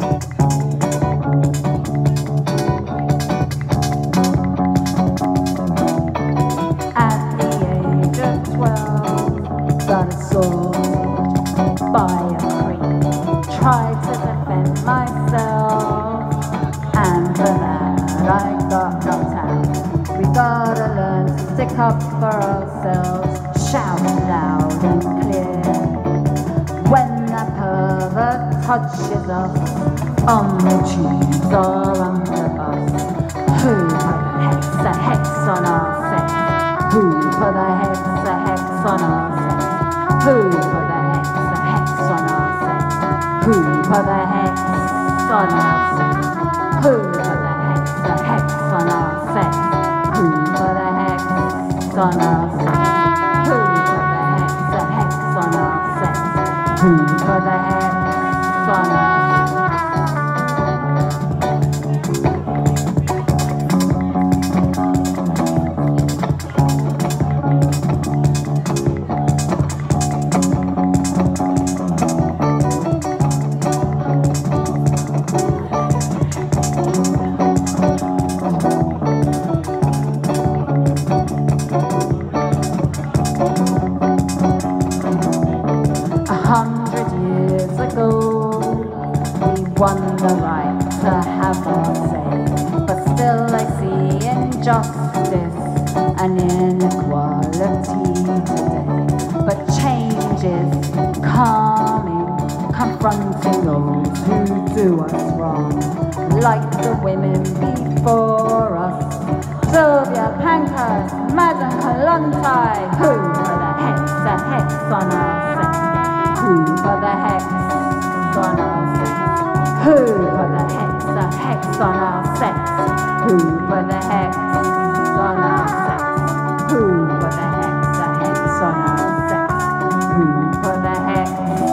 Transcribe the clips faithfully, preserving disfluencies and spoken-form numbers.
Up for ourselves, shout loud and clear. When that pervert touches us, on the tubes or under us, who put the hex, the hex on our sex? Who put the hex, the hex on our sex? Who put the hex, the hex on our sex? Who put the hex on our sex? Who put the hex, the hex on our sex? Who put the hex on our sex? Who put the hex, the hex on our sex? Who put the hex on our sex? Won the right to have our say, but still I see injustice and inequality today. But change is coming, confronting those who do us wrong, like the women before us. Sylvia Pankhurst, Madame Hifi. Who for the hex, the hex on our sex? Who for the hex on our sex? Who put the hex, the hex on our sex? Who put the hex on our sex? Who put the hex, the hex on our sex? Who put the hex?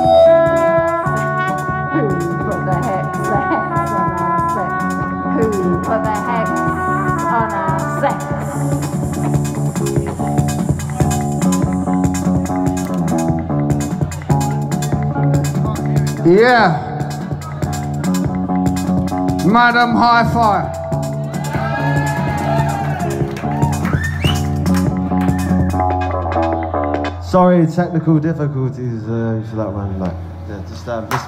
Who put the hex, the hex on our sex? Who put the hex on our sex? Yeah. Madame Hifi. Sorry, technical difficulties uh, for that one. Like, yeah, just um, this,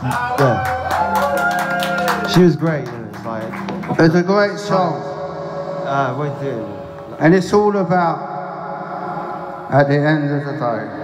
yeah. She was great. You know, it's like it's a great song. Uh, with you. And it's all about, at the end of the day,